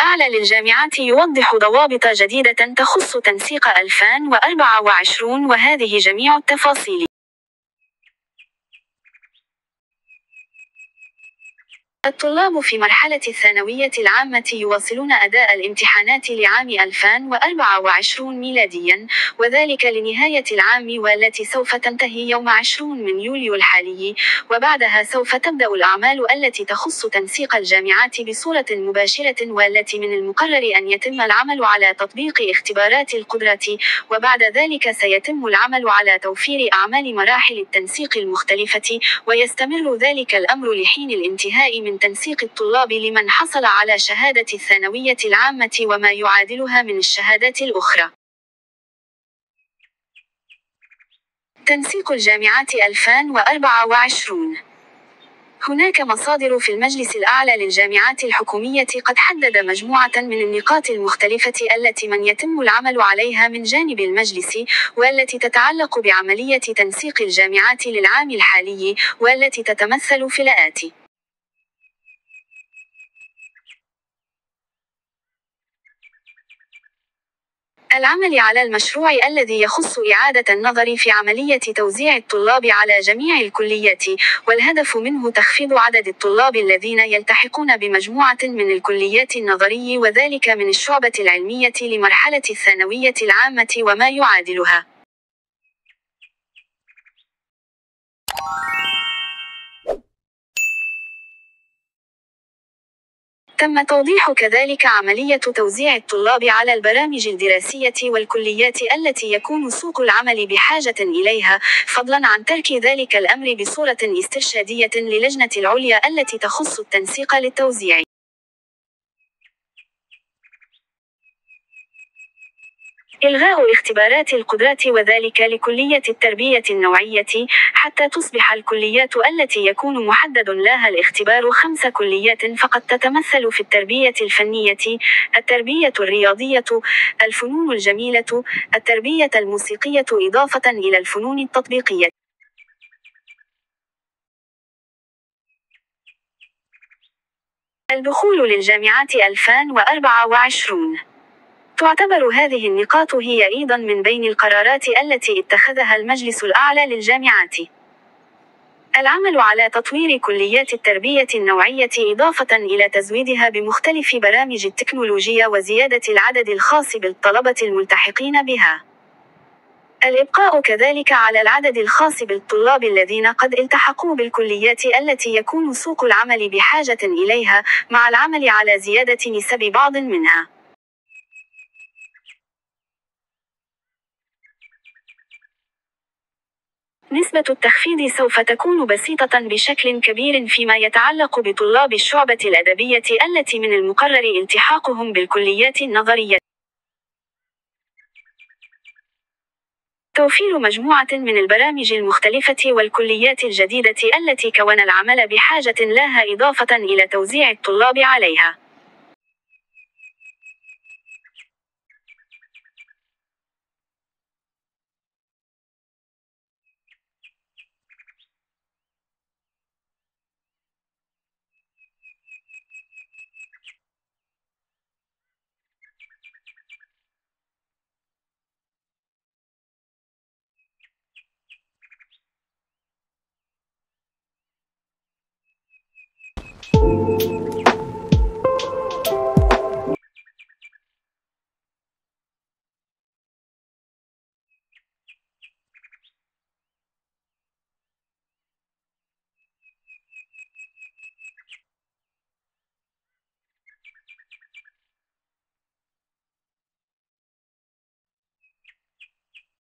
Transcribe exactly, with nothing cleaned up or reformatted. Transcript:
الأعلى للجامعات يوضح ضوابط جديدة تخص تنسيق ألفين وأربعة وعشرين، وهذه جميع التفاصيل. الطلاب في مرحلة الثانوية العامة يواصلون أداء الامتحانات لعام ألفين وأربعة وعشرين ميلاديا، وذلك لنهاية العام والتي سوف تنتهي يوم عشرين من يوليو الحالي، وبعدها سوف تبدأ الأعمال التي تخص تنسيق الجامعات بصورة مباشرة، والتي من المقرر أن يتم العمل على تطبيق اختبارات القدرة، وبعد ذلك سيتم العمل على توفير أعمال مراحل التنسيق المختلفة، ويستمر ذلك الأمر لحين الانتهاء من من تنسيق الطلاب لمن حصل على شهادة الثانوية العامة وما يعادلها من الشهادات الأخرى. تنسيق الجامعات ألفين وأربعة وعشرين. هناك مصادر في المجلس الأعلى للجامعات الحكومية قد حدد مجموعة من النقاط المختلفة التي من يتم العمل عليها من جانب المجلس، والتي تتعلق بعملية تنسيق الجامعات للعام الحالي، والتي تتمثل في الآتي: العمل على المشروع الذي يخص إعادة النظر في عملية توزيع الطلاب على جميع الكليات، والهدف منه تخفيض عدد الطلاب الذين يلتحقون بمجموعة من الكليات النظري، وذلك من الشعبة العلمية لمرحلة الثانوية العامة وما يعادلها. تم توضيح كذلك عملية توزيع الطلاب على البرامج الدراسية والكليات التي يكون سوق العمل بحاجة إليها، فضلا عن ترك ذلك الأمر بصورة استرشادية للجنة العليا التي تخص التنسيق للتوزيع. إلغاء اختبارات القدرات، وذلك لكلية التربية النوعية، حتى تصبح الكليات التي يكون محدد لها الاختبار خمس كليات فقط، تتمثل في التربية الفنية، التربية الرياضية، الفنون الجميلة، التربية الموسيقية، إضافة إلى الفنون التطبيقية. الدخول للجامعات ألفين وأربعة وعشرين. تعتبر هذه النقاط هي أيضا من بين القرارات التي اتخذها المجلس الأعلى للجامعات. العمل على تطوير كليات التربية النوعية إضافة إلى تزويدها بمختلف برامج التكنولوجيا وزيادة العدد الخاص بالطلبة الملتحقين بها. الإبقاء كذلك على العدد الخاص بالطلاب الذين قد التحقوا بالكليات التي يكون سوق العمل بحاجة إليها، مع العمل على زيادة نسب بعض منها. نسبة التخفيض سوف تكون بسيطة بشكل كبير فيما يتعلق بطلاب الشعبة الأدبية التي من المقرر التحاقهم بالكليات النظرية. توفير مجموعة من البرامج المختلفة والكليات الجديدة التي كون العمل بحاجة لها، إضافة إلى توزيع الطلاب عليها.